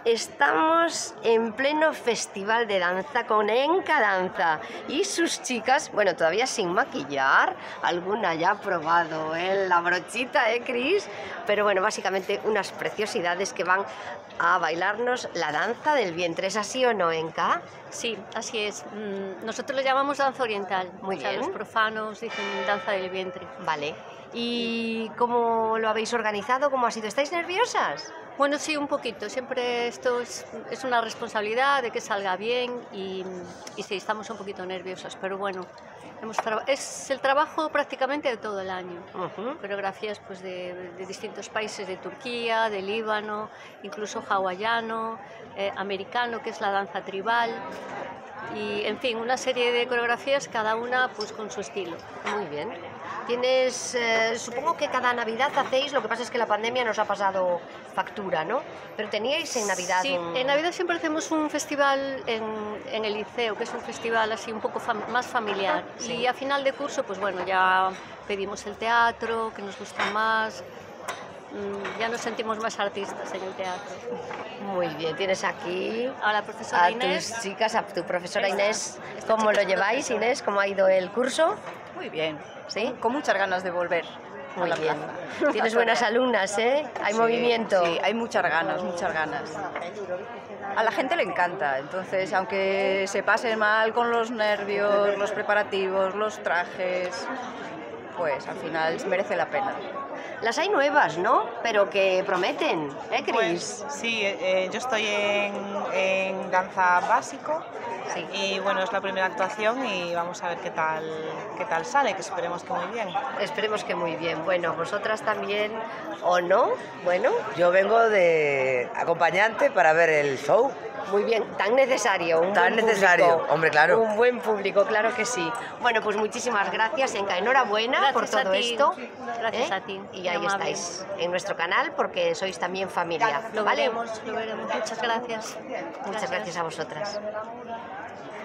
Estamos en pleno festival de danza con Enka Danza y sus chicas, bueno, todavía sin maquillar, alguna ya ha probado la brochita, Cris, pero bueno, básicamente unas preciosidades que van a bailarnos la danza del vientre. ¿Es así o no, Enka? Sí, así es. Nosotros le llamamos danza oriental. Muy bien. Los profanos dicen danza del vientre. Vale. ¿Y cómo lo habéis organizado? ¿Cómo ha sido? ¿Estáis nerviosas? Bueno, sí, un poquito. Siempre esto es una responsabilidad de que salga bien y sí, estamos un poquito nerviosas, pero bueno, es el trabajo prácticamente de todo el año. Coreografías pues, de distintos países, de Turquía, de Líbano, incluso hawaiano, americano, que es la danza tribal. Y, en fin, una serie de coreografías, cada una pues con su estilo. Muy bien. Tienes, supongo que cada Navidad hacéis, lo que pasa es que la pandemia nos ha pasado factura, ¿no? Pero teníais en Navidad... Sí, en Navidad siempre hacemos un festival en el liceo, que es un festival así un poco más familiar. Sí. Y a final de curso, pues bueno, ya pedimos el teatro, que nos gusta más. Ya nos sentimos más artistas en el teatro. Muy bien, tienes aquí a la profesora Inés. Tus chicas, a tu profesora Inés. ¿Cómo lo lleváis, Inés? ¿Cómo ha ido el curso? Muy bien, ¿sí? Con muchas ganas de volver. Muy bien. Tienes buenas alumnas, ¿eh? Hay movimiento. Sí, hay muchas ganas, muchas ganas. A la gente le encanta, entonces aunque se pase mal con los nervios, los preparativos, los trajes, pues al final merece la pena. Las hay nuevas, ¿no? Pero que prometen, Cris? Pues, sí, yo estoy en danza básico. Sí. Y bueno, es la primera actuación y vamos a ver qué tal sale, que esperemos que muy bien. Esperemos que muy bien. Bueno, vosotras también, ¿o no? Bueno. Yo vengo de acompañante para ver el show. Muy bien, tan necesario, hombre, claro. Un buen público, claro que sí. Bueno, pues muchísimas gracias, Enka. Enhorabuena por todo esto. Gracias a ti. Y ahí estáis, en nuestro canal, porque sois también familia. Lo veremos. Muchas gracias. Muchas gracias a vosotras.